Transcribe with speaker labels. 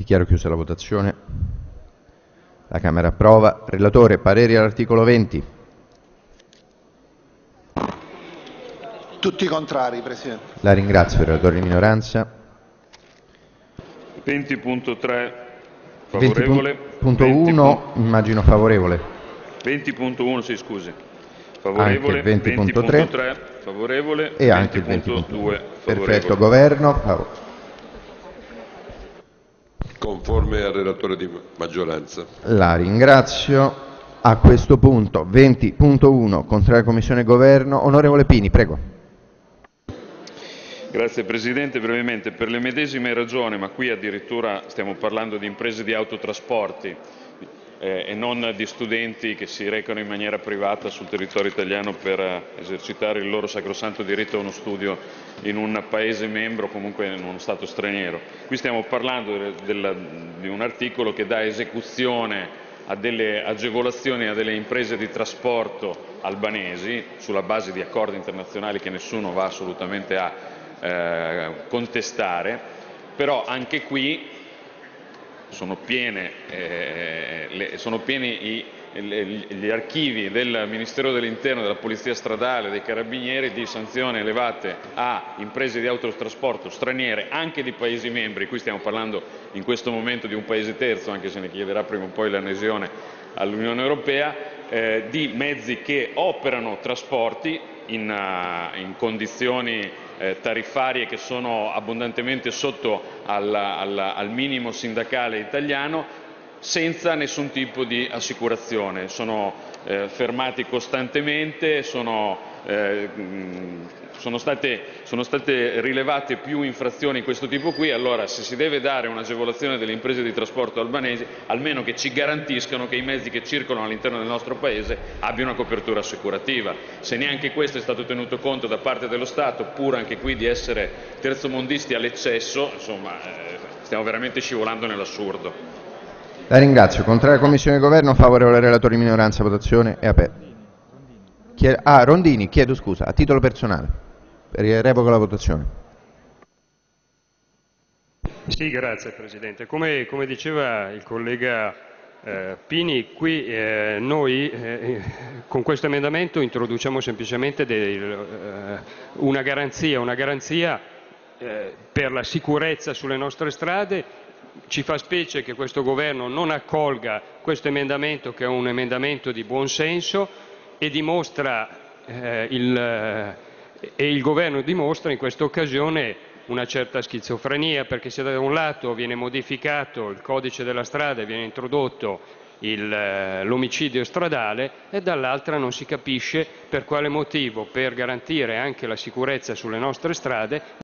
Speaker 1: Dichiaro chiusa la votazione. La Camera approva. Relatore, pareri all'articolo 20.
Speaker 2: Tutti contrari, Presidente.
Speaker 1: La ringrazio, relatore di minoranza.
Speaker 3: 20.3 favorevole.
Speaker 1: 20.1 immagino favorevole.
Speaker 3: 20.1 sì, scusi.
Speaker 1: Favorevole. Anche il
Speaker 3: 20.3 favorevole
Speaker 1: e anche il
Speaker 3: 20.2
Speaker 1: favorevole.
Speaker 3: favorevole.
Speaker 1: Perfetto, Governo.
Speaker 4: Conforme al relatore di maggioranza.
Speaker 1: La ringrazio. A questo punto 20.1 contraria Commissione Governo. Onorevole Pini, prego.
Speaker 3: Grazie Presidente, brevemente per le medesime ragioni, ma qui addirittura stiamo parlando di imprese di autotrasporti e non di studenti che si recano in maniera privata sul territorio italiano per esercitare il loro sacrosanto diritto a uno studio in un Paese membro o comunque in uno Stato straniero. Qui stiamo parlando di un articolo che dà esecuzione a delle agevolazioni a delle imprese di trasporto albanesi sulla base di accordi internazionali che nessuno va assolutamente a contestare, però anche qui sono pieni gli archivi del Ministero dell'Interno, della Polizia Stradale, dei Carabinieri di sanzioni elevate a imprese di autotrasporto straniere, anche di Paesi membri. Qui stiamo parlando in questo momento di un Paese terzo, anche se ne chiederà prima o poi l'adesione all'Unione Europea, di mezzi che operano trasporti in condizioni tariffarie che sono abbondantemente sotto al minimo sindacale italiano, senza nessun tipo di assicurazione. Sono fermati costantemente, sono state rilevate più infrazioni di questo tipo qui. Allora, se si deve dare un'agevolazione delle imprese di trasporto albanesi, almeno che ci garantiscano che i mezzi che circolano all'interno del nostro Paese abbiano una copertura assicurativa. Se neanche questo è stato tenuto conto da parte dello Stato, pur anche qui di essere terzomondisti all'eccesso, insomma, stiamo veramente scivolando nell'assurdo.
Speaker 1: La ringrazio. Contraria Commissione di Governo, favorevole relatore di minoranza, votazione è aperta. Rondini, chiedo scusa, a titolo personale. Revoco la votazione.
Speaker 5: Sì, grazie Presidente. Come diceva il collega Pini, qui noi con questo emendamento introduciamo semplicemente una garanzia per la sicurezza sulle nostre strade. Ci fa specie che questo Governo non accolga questo emendamento, che è un emendamento di buon senso, e il Governo dimostra in questa occasione una certa schizofrenia, perché se da un lato viene modificato il codice della strada e viene introdotto l'omicidio stradale, e dall'altra non si capisce per quale motivo, per garantire anche la sicurezza sulle nostre strade,